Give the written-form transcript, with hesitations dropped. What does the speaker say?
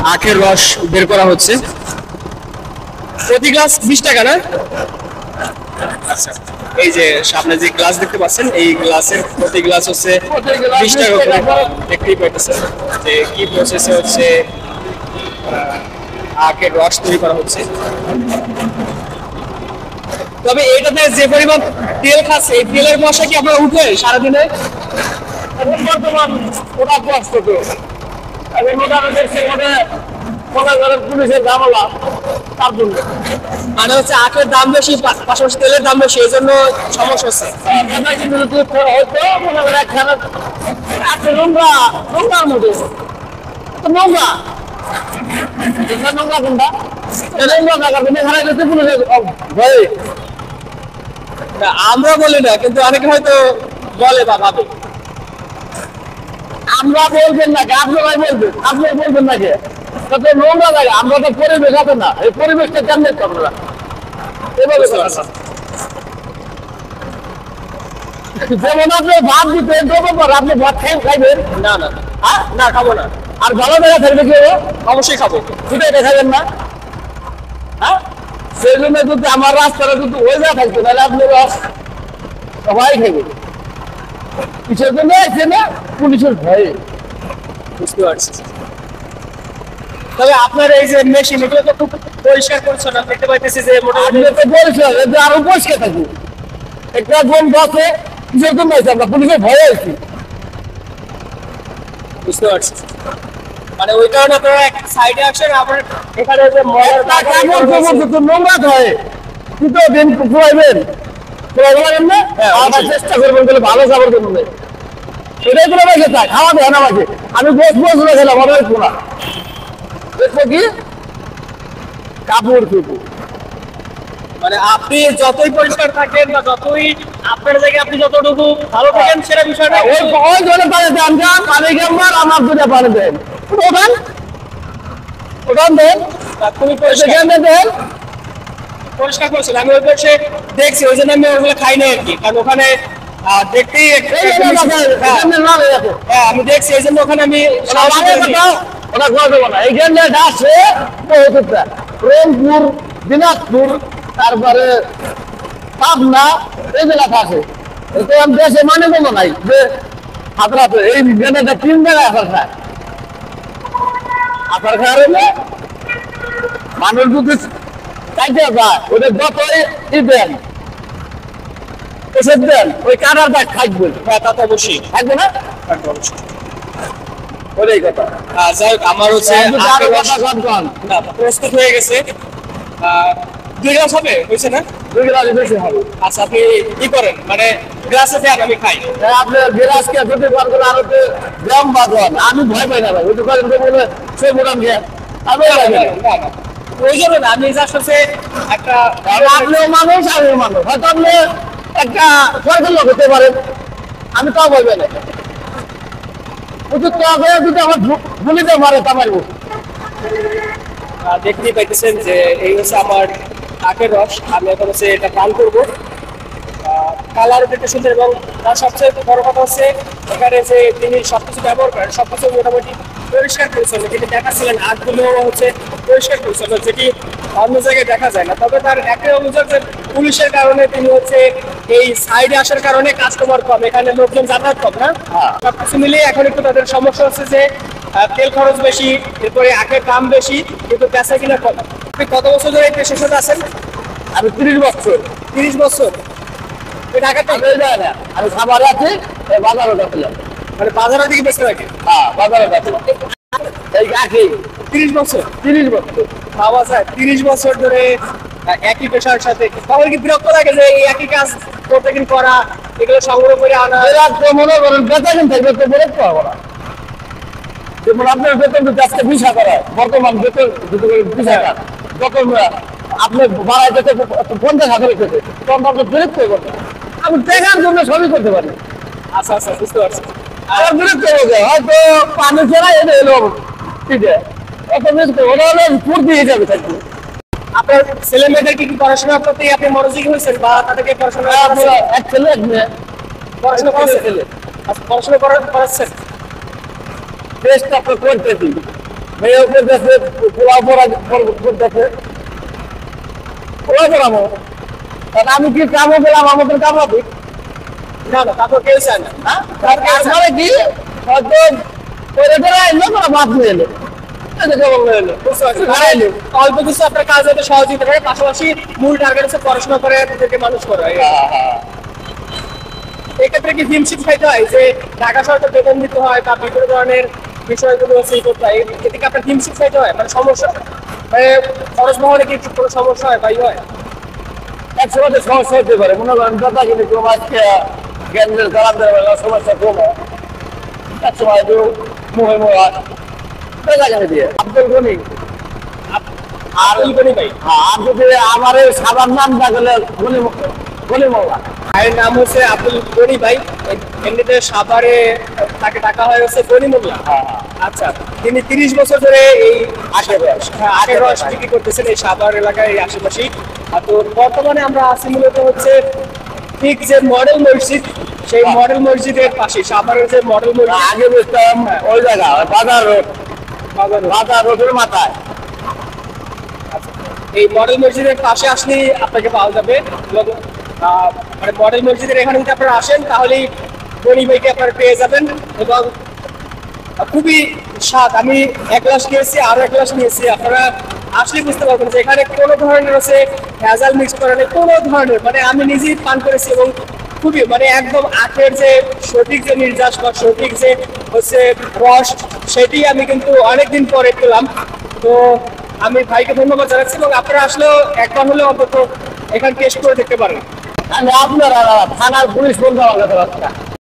আখের রস বের করা হচ্ছে। প্রতি গ্লাস 20 টাকা না? আচ্ছা, এই যে সামনে যে গ্লাস দেখতে পাচ্ছেন, এই গ্লাসের প্রতি গ্লাস হচ্ছে 20 টাকা করে। দেখতেই পাচ্ছেন যে কি প্রসেসে হচ্ছে আখের রস তৈরি করা হচ্ছে। তবে এটাতে যে পরিমাণ তেল খাচ্ছে, এই তেলের মশা কি আপনার উঠে সারাদিনে? বর্তমান ওটা কষ্ট তো এখন মোটামুটি দেখছি মনে করেন পুলিশের ঝামেলা তার জন্য মানে হচ্ছে আখের দাম বেশি, পাশাপাশি তেলের দাম বেশি, এই জন্য সমস্যা হচ্ছে। কিন্তু হয়তো মনে করেন একখানে একটা নোংরা নোংরার মতো নোংরা নোংরা কোনটা নোংরা টাকা এখানে গেছে পুলিশের ভয়ে। আমরা বলি না, কিন্তু অনেকে হয়তো বলে বা ভাবে। আমরা বলবেন নাকি আপনারাই বলবেন, আপনি বলবেন নাকি? তাতে নোংরা জায়গা, আমরা তো পরিবেশ আছে না, এই পরিবেশটা কেমন আপনারা এভাবে যেমন আপনি ভাত দিতেন পর আপনি ভাত খাইবেন না না হ্যাঁ না, খাবো না। আর ভালো জায়গা থাকবে কি অবশ্যই খাবো। সেটাই দেখাবেন না। হ্যাঁ সেই জন্য যদি আমার রাস্তাটা যদি ওই জায়গা থাকতো তাহলে আপনি সবাই খাইবেন। কিসের জন্য আছে না পুলিশের ভয়ে। বুঝতে পারছি। তবে আপনার এই যে মেশিন, এগুলো তো খুব পরিষ্কার পরিচ্ছন্ন দেখতে পাইতেছি যে মোটামুটি। আপনি তো বলছেন যে আরো পরিষ্কার থাকুক, একটা বোন বসে কিসের জন্য আছে আমরা পুলিশের ভয়ে আছি। বুঝতে পারছি, মানে ওই কারণে আপনারা এক সাইডে আসেন, আবার এখানে যে নোংরা হয় কিন্তু দিন খুয়াইবেন না, আবার চেষ্টা করবেন বলে ভালো খাবার করবেন। সেটাই তো আমাকে চাই, খাওয়া দেয় না আমাকে। আমি বস খেলাম আমার পোনা দেখবো কি কাপড় চুপড়। মানে আপনি যতই পরিষ্কার থাকেন বা যতই আপনার জায়গায় আপনি যতটুকু ভালো থাকেন, সেটা বিষয়টা ওই ধরে পানি দেন, পানি কেমন আমার দুটা পানি দেন, ওখান ওখান দেন খুবই পরিষ্কার দেন। পরিষ্কার করেছিল। আমি ওই পাশে দেখছি, ওই জন্য আমি ওগুলো খাই না আর কি, কারণ ওখানে দেখতেই হ্যাঁ আমি দেখছি, এই জন্য ওখানে আমি ওটা ঘোরা দেবো না। এইখানে আসছে বহুতটা রংপুর, দিনাজপুর, তারপরে পাবনা, এই জেলাতে আছে। এতে আমি দেশে মানে কোনো নাই যে হাতরাতে এই গেনেটা 3 জায়গায় আসার খায়। আসার খায় মানুষ যদি চাইতে যায় ওদের যতই দেন এসে দেন ওই কাটার দাগ থাকবে। হ্যাঁ তা তো অবশ্যই থাকবে না, থাকবে অবশ্যই। ওটাই কথা। যাই হোক, আমার হচ্ছে আরো কথা কম না প্রস্তুত হয়ে গেছে। 2 গ্লাস হবে, হয়েছে না? 2 গ্লাস বেশি হবে। আচ্ছা, আপনি কি করেন মানে গ্লাসে দেন, আমি খাই। আপনি গ্লাসকে যদি বার করে আরো গ্রাম বাঁধন, আমি ভয় পাই না ভাই। ওই দোকান বলে সে মোটাম গিয়ে আমি প্রয়োজন না, আমি জাস্ট হচ্ছে একটা আপনিও মানুষ আমিও মানুষ, হয়তো আপনি একটা সরকার লোক হতে পারেন, আমি তাও বলবে না। যদি আমার গুলিতে মারে তা মারবো। দেখতেই পাইতেছেন যে এই হচ্ছে আমার আখের রস। আমি এখন হচ্ছে এটা পান করবো। কালার দেখতে সুন্দর, এবং তার সবচেয়ে বড় কথা হচ্ছে এখানে যে তিনি সবকিছু ব্যবহার করেন সবকিছু মোটামুটি পরিষ্কার পরিচ্ছন্ন। যেটি দেখাচ্ছিলেন আখগুলো হচ্ছে পরিষ্কার পরিচ্ছন্ন, যেটি অন্য জায়গায় দেখা যায় না। তবে তার একটাই অভিযোগ যে পুলিশের কারণে তিনি হচ্ছে এই সাইডে আসার কারণে কাস্টমার কম, এখানে লোকজন যাতায়াত কম না। সবকিছু মিলিয়ে এখন একটু তাদের সমস্যা হচ্ছে যে তেল খরচ বেশি, এরপরে আখের দাম বেশি, কিন্তু বেচা কিনা কম। আপনি কত বছর ধরে এই পেশার সাথে আছেন? আমি 30 বছর। 30 বছর? ঢাকাতে যায় না, আমি খাবারে আছি বাজারে যাচ্ছিলাম। মানে বাজারের দিকে বেঁচে রাখেন? হ্যাঁ বাজারে যাচ্ছিলাম এই আখি। 30 বছর? 30 বছর ভাবা যায় 30 বছর ধরে একই পেশার সাথে। তাহলে কি বিরক্ত লাগে যে এই একই কাজ প্রত্যেকদিন করা, এগুলো সংগ্রহ করে আনা? মনে করেন বেতন থাকবে তো বিরক্ত হবো না। যেমন আপনার বেতন যদি আজকে 20 টাকা, বর্তমান বেতন 20 টাকা, যখন আপনি বাড়াই যেতে 50 টাকা রেখেছে, তখন আপনার বিরক্ত হয়ে যাবে। আমি টাকার জন্য সবই করতে পারি। আচ্ছা আচ্ছা, বুঝতে পারছি। আর বিরক্ত হয়ে যায়, হয়তো পানি ছাড়া এনে এলো ঠিক আছে, অত বিরক্ত ওরা হলে ফুর্তি হয়ে যাবে থাকবে। আপনার ছেলে মেয়েদের কি পড়াশোনার প্রতি আপনি মনোযোগী হয়েছেন, বা তাদেরকে পড়াশোনা এক ছেলে এক মেয়ে পড়াশোনা করাচ্ছেন? পড়াশোনা করাচ্ছেন? চেষ্টা করতেছি। মেয়েও করতেছে, পোলাও করতেছে, পোলাও করাবো। কারণ আমি কি কামও পেলাম, আমাদের কামাবি না না, তারপর কেউ চায় না। হ্যাঁ, তারপরে কি হয়তো করে ধরে এলো না, বাদ নিয়ে এলো, এদিকে বললো এলো, বুঝতে পারছি। ঘরে এলো। অল্প কিছু আপনার কাজ হতে সহযোগিতা করে, পাশাপাশি মূল টার্গেট হচ্ছে পড়াশোনা করে তাদেরকে মানুষ করা। এক্ষেত্রে কি হিমশিম খাইতে হয় যে ঢাকা শহরকে বেতন দিতে হয় বা বিভিন্ন ধরনের বিষয়গুলো সেই করতে হয়, এতে কি আপনার হিমশিম খাইতে হয়, মানে সমস্যা, মানে খরচ বহনে কি কোনো সমস্যা হয় বা ই হয়? একসময় তো সমস্যা হতে পারে, মনে করেন কথা কিন্তু কম, আজকে গ্যাসের কালামদের সমস্যা কম হয়, একসময় একটু মুহে মুহে হয়, দেখা যায় দিয়ে আব্দুল গনি। আর ওই করি ভাই, আর যদি আমার এই সাবার নাম থাকলে গনি, গনি মোল্লা। ভাইয়ের নাম হচ্ছে আব্দুল গনি ভাই, এমনিতে সাভারে তাকে ডাকা হয় হচ্ছে গনি মোল্লা। আচ্ছা, তিনি 30 বছর ধরে এই আখের রস বিক্রি করতেছেন এই সাভার এলাকায়, এই আশেপাশেই। আর তো বর্তমানে আমরা আছি মূলত হচ্ছে ঠিক যে মডেল মসজিদ, সেই মডেল মসজিদের পাশে, সাভারের যে মডেল মসজিদ, আগে বুঝতাম ওই জায়গা বাজার রোড, বাজার রোড। বাজার রোডের মাথায়। এই মডেল মসজিদের পাশে আসলেই আপনাকে পাওয়া যাবে। এবং মানে মডেল মসজিদের এখানে যদি আপনারা আসেন তাহলেই গনি ভাইকে আপনারা পেয়ে যাবেন। এবং খুবই স্বাদ, আমি এক গ্লাস খেয়েছি, আরো এক গ্লাস নিয়েছি, আপনারা আসলে বুঝতে পারবেন যে এখানে কোনো ধরনের হচ্ছে ভেজাল মিক্স করা নেই, কোনো ধরনের, মানে আমি নিজেই পান করেছি এবং খুবই মানে একদম আখের যে সঠিক যে নির্যাস বা সঠিক যে হচ্ছে রস, সেটি আমি কিন্তু অনেকদিন পরে পেলাম। তো আমি ভাইকে ধন্যবাদ জানাচ্ছি এবং আপনারা আসলেও একবার হলেও অন্তত এখানে টেস্ট করে দেখতে পারেন। আমি আপনারা থানার পুলিশ বলতে আমার কথা।